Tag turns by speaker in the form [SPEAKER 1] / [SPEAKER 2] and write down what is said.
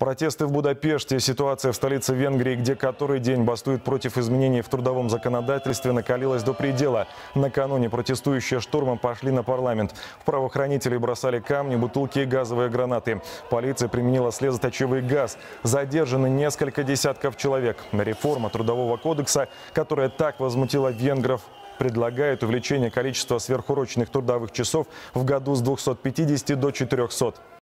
[SPEAKER 1] Протесты в Будапеште. Ситуация в столице Венгрии, где который день бастуют против изменений в трудовом законодательстве, накалилась до предела. Накануне протестующие штурмом пошли на парламент. В правоохранителей бросали камни, бутылки и газовые гранаты. Полиция применила слезоточивый газ. Задержаны несколько десятков человек. Реформа Трудового кодекса, которая так возмутила венгров, предлагает увеличение количества сверхурочных трудовых часов в году с 250 до 400.